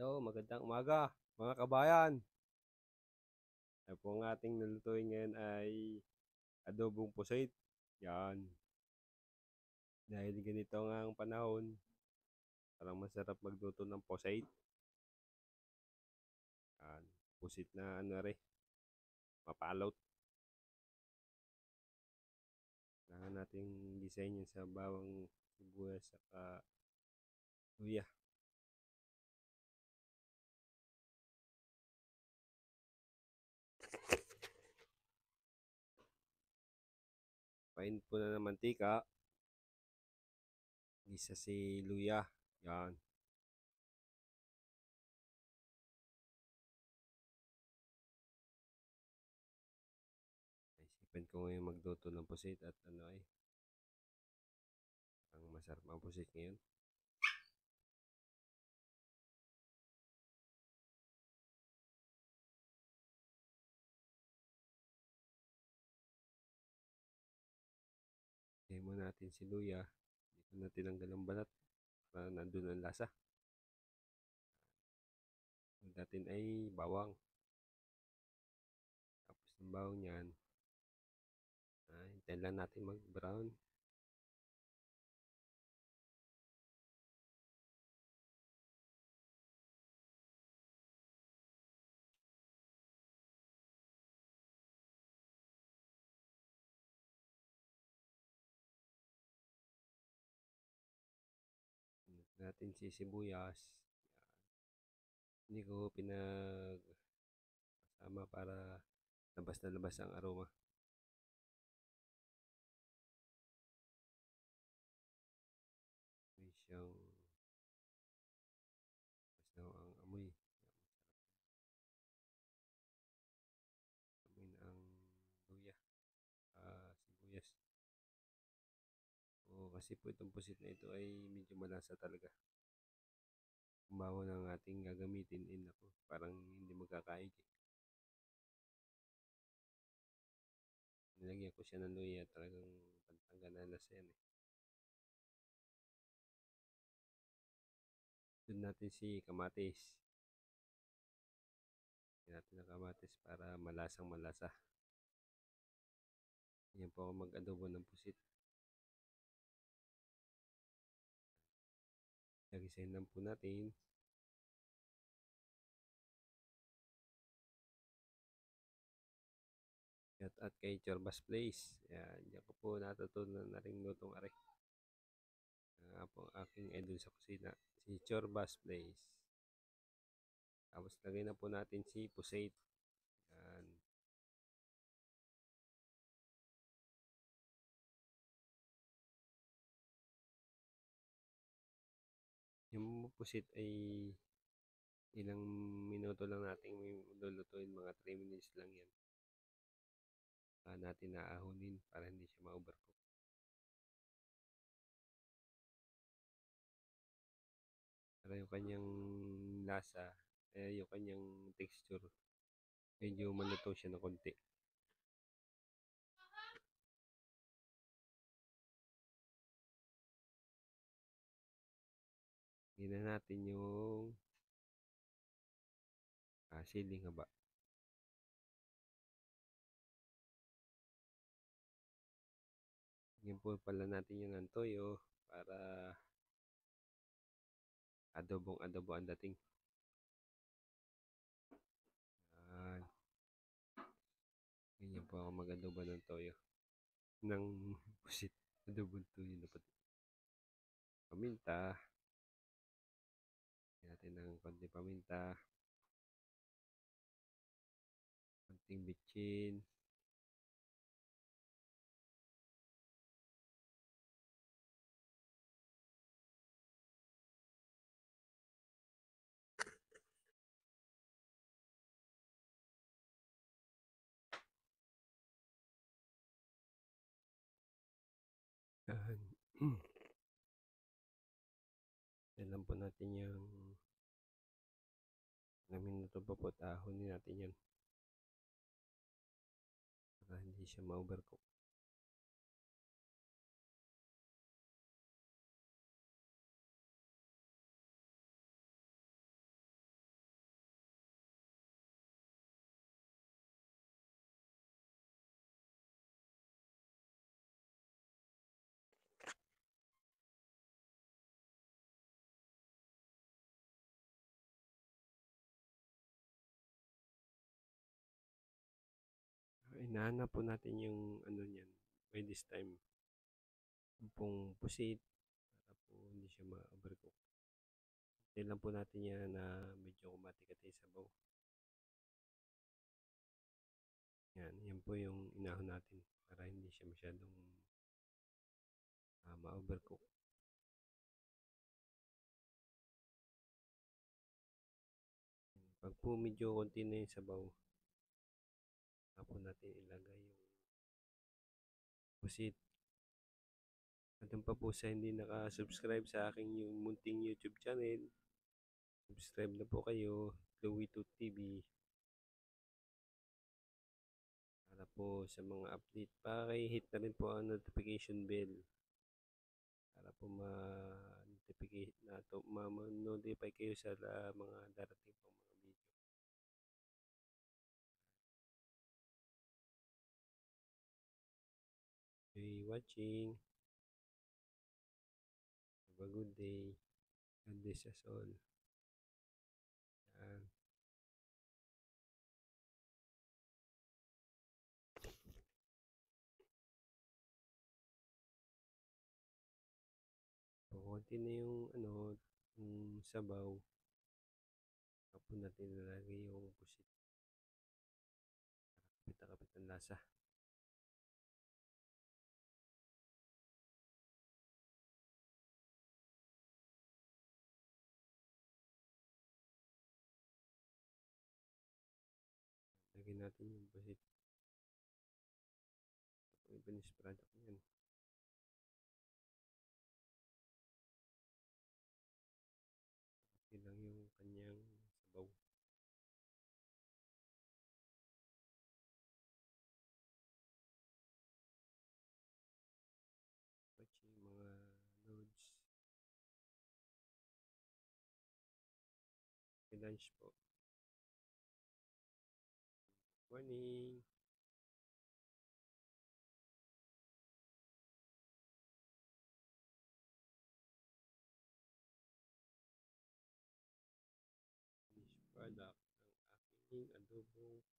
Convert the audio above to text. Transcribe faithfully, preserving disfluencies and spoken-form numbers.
Hello, magandang umaga mga kabayan. Ay po ang ating nalutuin ngayon ay adobong pusit. Yan. Dahil ganito nga ang panahon, parang masarap magluto ng pusit. Yan. Pusit na ano rin, mapalot. Kailangan nating design yun sa bawang sibuyas at luya. Pain po na ng mantika. Gisa si luya. Yan. Naisipan ko ngayon magluto ng pusit at ano ay ang masarap ang pusit ngayon. Lagyan mo natin si luya. Dito na tinanggal ang balat para nandun ang lasa. Ang natin ay bawang. Tapos ng bawang yan, ah, hintayin lang natin mag brown. Natin si sibuyas. Hindi ko pinag-sama para labas na labas ang aroma. May siyang mas na ang amoy. Amoy na ang luya. Ah, sibuyas. O, kasi po itong pusit na ito ay medyo malasa talaga. Ang bawang ng ating gagamitin, in ako, parang hindi magkakaig. Nilagyan ko siya ng luya, talagang pantanggal na lasa yan eh. Doon natin si kamatis. Lagyan natin ng kamatis para malasang malasa. Yan po ako mag-adobo ng pusit. Nagisahin lang po natin. Shout out kay Chorbas Place. Yan, yan ko po natutunan na rin lutong are. Nga po ang aking idol sa kusina, si Chorbas Place. Tapos lagay na po natin si pusit. Yan. Yung pusit ay ilang minuto lang natin lulutuin, mga three minutes lang yan. Uh, natin naahunin para hindi siya ma-overcook. Para yung kanyang lasa, eh, yung kanyang texture, medyo maluto siya ng konti. Tingnan natin yung ah, siling haba. Yan po pala natin yung ng toyo para adobong adobo ang dating. Yan. Ganyan po ako mag-adobo ng toyo. Ng pusit. Adobong toyo na pati. Paminta. Lagyan natin ng konti paminta. Konting bitchin. Yan. Yan lang po natin yung ilang minuto pa po. Tahonin natin yan. Para hindi siya ma-overcook. Hinahanap po natin yung ano niyan, by this time, yung pong pusit para po hindi siya ma-overcook. Hintayin lang po natin yan na medyo kumati-kati sa sabaw. Yan, yan po yung inahon natin para hindi siya masyadong uh, ma-overcook. Pag po medyo konti na yung sabaw, saka po natin ilagay yung pusit. At yung pa po sa hindi naka-subscribe sa aking yung munting YouTube channel, subscribe na po kayo, Louie two T V. Para po sa mga update, paki-hit na rin po ang notification bell. Para po ma-notify na to, ma-notify kayo sa uh, mga darating pong mga video. Enjoy watching. Have a good day. God bless us all. Yan. Konti na yung ano, yung sabaw. Tapos natin nilagay yung pusit. Kapit-kapit ang lasa. Lagyan natin yung pusit. Yung finished product niyan. Okay lang yung kanyang sabaw. Watching mga loads. May lunch po. Morning. Finished product ng aking adobong